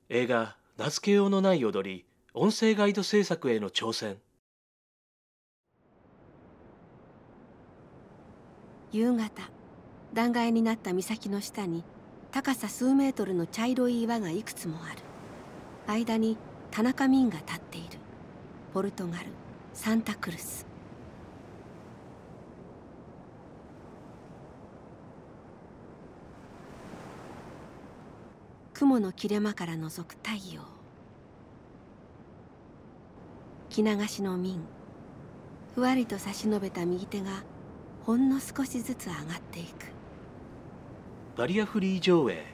映画「名付けようのない踊り」音声ガイド制作への挑戦。 夕方、断崖になった岬の下に高さ数メートルの茶色い岩がいくつもある。間に田中泯が立っている。ポルトガル・サンタクルス。雲の切れ間から覗く太陽。着流しの泯、ふわりと差し伸べた右手がほんの少しずつ上がっていく。 バリアフリー上映。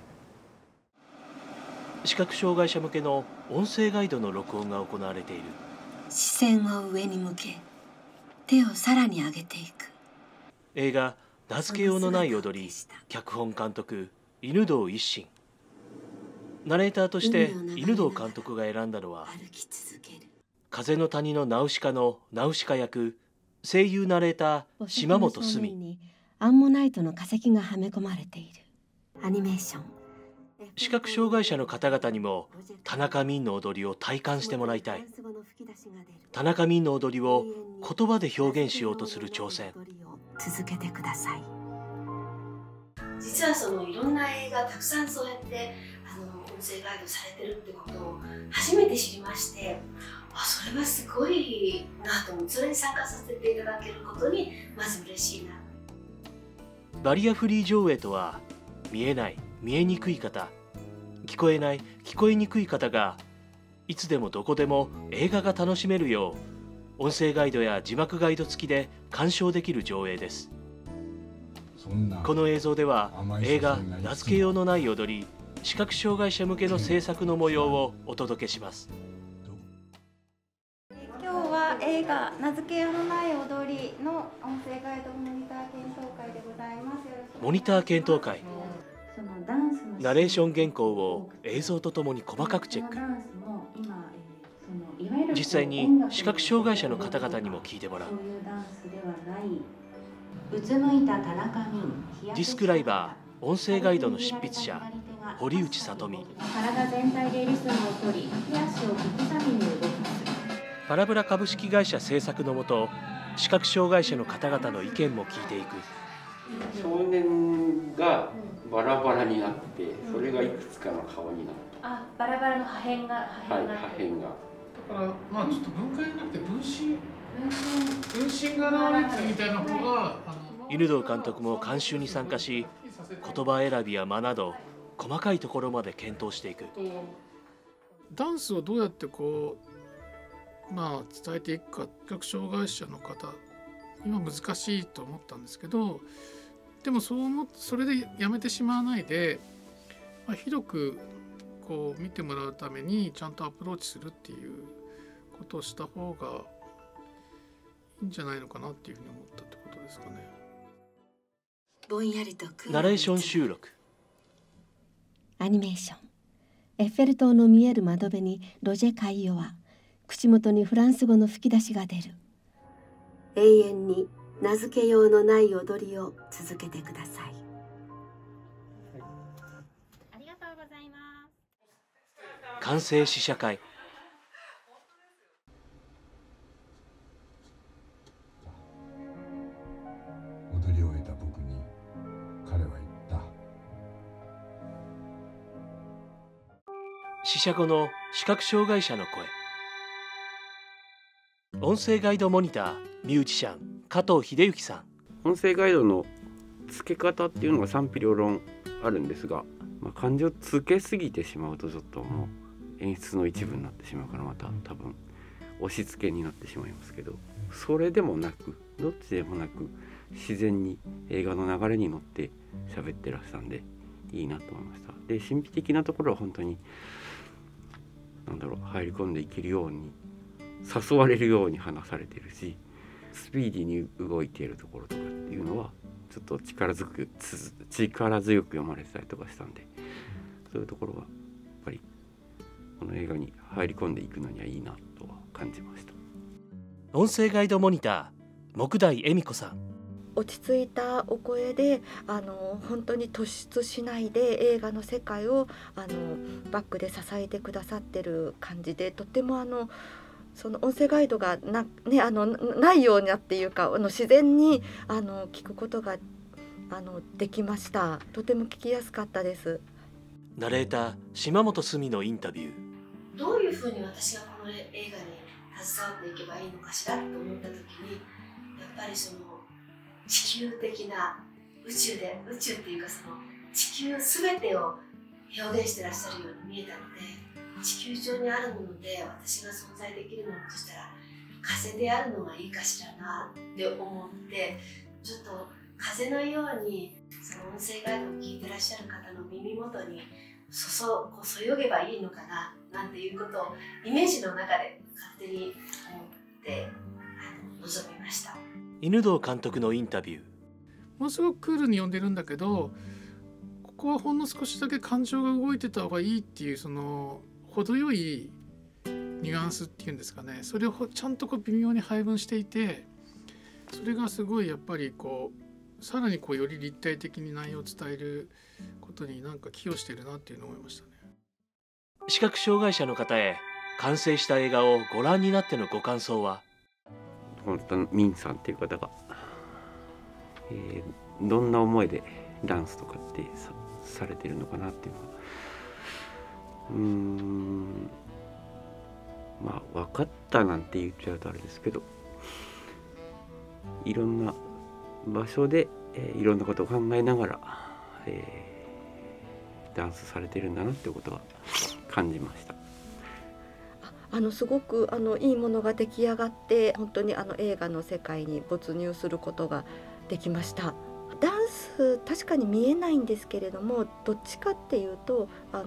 視覚障害者向けの音声ガイドの録音が行われている。 視線を上に向け、手をさらに上げていく。 映画「名付けようのない踊り」脚本監督犬童一心。ナレーターとして犬童監督が選んだのは風の谷のナウシカのナウシカ役、声優ナレーター島本須美。 アンモナイトの化石がはめ込まれている。アニメーション。 視覚障害者の方々にも田中泯の踊りを体感してもらいたい。田中泯の踊りを言葉で表現しようとする挑戦。 続けてください。実はいろんな映画たくさんそうやって音声ガイドされてるってことを初めて知りまして、それはすごいなと思って、それに参加させていただけることにまず嬉しいな。 バリアフリー上映とは、見えない、見えにくい方、聞こえない、聞こえにくい方がいつでもどこでも映画が楽しめるよう、音声ガイドや字幕ガイド付きで鑑賞できる上映です。この映像では映画「名付けようのない踊り」視覚障害者向けの制作の模様をお届けします。 今日は映画「名付けようのない踊り」の音声ガイドモニター検討会でございます。 モニター検討会。ナレーション原稿を映像とともに細かくチェック。実際に視覚障害者の方々にも聞いてもらう。ディスクライバー、音声ガイドの執筆者堀内さとみ。 体全体でリズムを取り、手足を小刻みに動かす。 パラブラ株式会社制作のもと、視覚障害者の方々の意見も聞いていく。 少年がバラバラになって、それがいくつかの顔になった。 バラバラの破片が。 はい、破片が。だからちょっと分解になって分身が現れてみたいな方が。 犬童監督も監修に参加し、言葉選びや間など細かいところまで検討していく。 ダンスをどうやって伝えていくか、視覚障害者の方には難しいと思ったんですけど、でもそれでやめてしまわないで、広く見てもらうためにちゃんとアプローチするっていうことをした方がいいんじゃないのかなっていうふうに思ったってことですかね。 ぼんやりとナレーション収録。 アニメーション。エッフェル塔の見える窓辺にロジェ・カイヨは口元にフランス語の吹き出しが出る。永遠に名付けようのない踊りを続けてください。 ありがとうございます。 完成試写会。 踊り終えた僕に彼は言った。 試写後の視覚障害者の声。音声ガイドモニターミュージシャン加藤秀幸さん。 音声ガイドの付け方っていうのが賛否両論あるんですが、感情つけすぎてしまうとちょっともう演出の一部になってしまうから、また多分押し付けになってしまいますけど、それでもなく、どっちでもなく自然に映画の流れに乗って喋ってらっしゃるんでいいなと思いました。で、神秘的なところは本当に入り込んでいけるように、誘われるように話されているし、スピーディーに動いているところとかっていうのはちょっと力強く読まれてたりとかしたんで、そういうところはやっぱりこの映画に入り込んでいくのにはいいなとは感じました。 音声ガイドモニター木大恵美子さん。 落ち着いたお声で本当に突出しないで映画の世界をバックで支えてくださってる感じで、とってもその音声ガイドがないようなっていうか自然に聞くことができました。とても聞きやすかったです。 ナレーター島本すみのインタビュー。 どういうふうに私がこの映画に携わっていけばいいのかしらと思った時に、やっぱりその地球的な宇宙っていうかその地球すべてを表現してらっしゃるように見えたので、地球上にあるもので私が存在できるものとしたら風であるのがいいかしらなって思って、ちょっと風のようにその音声ガイドを聞いてらっしゃる方の耳元にそよげばいいのかななんていうことをイメージの中で勝手に思って臨みました。 犬堂監督のインタビュー。 ものすごくクールに読んでるんだけど、ここはほんの少しだけ感情が動いてた方がいいっていう、その程よいニュアンスっていうんですかね、それをちゃんと微妙に配分していて、それがすごいやっぱりさらにより立体的に内容を伝えることに寄与してるなっていうのを思いましたね。 視覚障害者の方へ完成した映画をご覧になってのご感想は。 本当にミンさんっていう方が、どんな思いでダンスとかってされてるのかなっていうのは、分かったなんて言っちゃうとあれですけど、いろんな場所で、いろんなことを考えながら、ダンスされてるんだなっていうことは感じました。 すごくいいものが出来上がって、本当に映画の世界に没入することができました。ダンス確かに見えないんですけれども、どっちかっていうと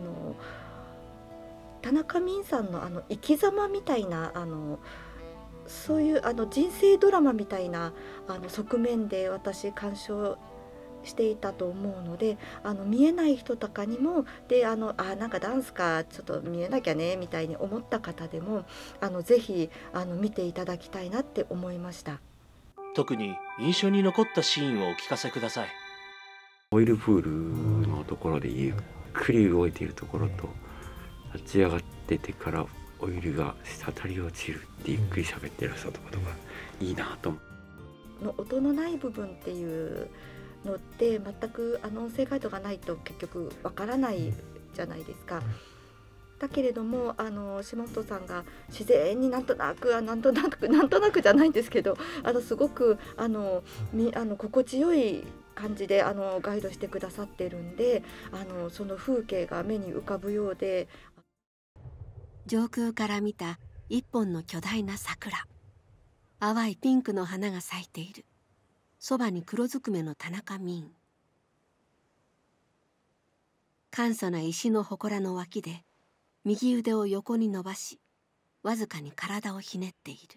田中泯さんの生き様みたいなそういう人生ドラマみたいな側面で私鑑賞していたと思うので、見えない人とかにもでなんかダンスかちょっと見えなきゃねみたいに思った方でもぜひ見ていただきたいなって思いました。 特に印象に残ったシーンをお聞かせください。 オイルプールのところでゆっくり動いているところと、立ち上がっててからオイルが滴り落ちるってゆっくり喋ってらっしゃったことがいいなと思う。 音のない部分っていうのって全く音声ガイドがないと結局わからないじゃないですか。だけれども島本さんが自然になんとなくじゃないんですけどすごく心地よい感じでガイドしてくださってるんでその風景が目に浮かぶようで、 上空から見た一本の巨大な桜、淡いピンクの花が咲いている。そばに黒ずくめの田中泯。簡素な石の祠の脇で右腕を横に伸ばし、わずかに体をひねっている。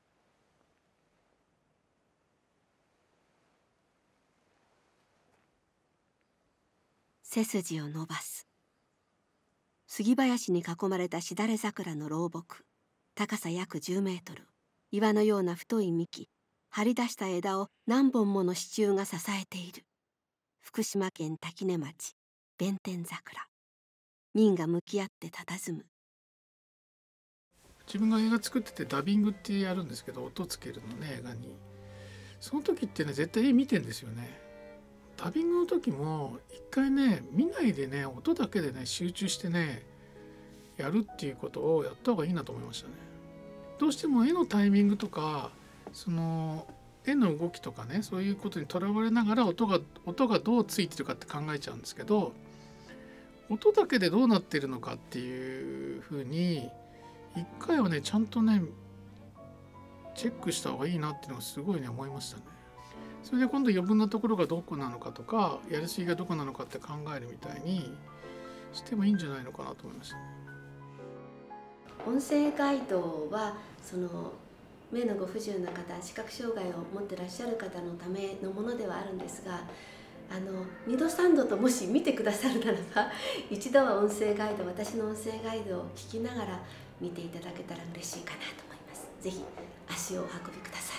背筋を伸ばす。杉林に囲まれたしだれ桜の老木、高さ約10メートル、岩のような太い幹、張り出した枝を何本もの支柱が支えている。福島県滝根町弁天桜。泯が向き合って佇む。 自分が映画作っててダビングってやるんですけど、音つけるのね、映画に。その時ってね、絶対絵見てんですよね。ダビングの時も一回ね、見ないでね、音だけでね集中してねやるっていうことをやった方がいいなと思いましたね。どうしても絵のタイミングとかその絵の動きとかね、そういうことにとらわれながら音がどうついてるかって考えちゃうんですけど、音だけでどうなってるのかっていうふうに一回はねちゃんとねチェックした方がいいなっていうのがすごいね思いましたね。それで今度余分なところがどこなのかとかやりすぎがどこなのかって考えるみたいにしてもいいんじゃないのかなと思いましたね。 音声ガイドはその目のご不自由な方、視覚障害を持ってらっしゃる方のためのものではあるんですが、2度3度ともし見てくださるならば一度は音声ガイド、私の音声ガイドを聞きながら見ていただけたら嬉しいかなと思います。ぜひ足をお運びください。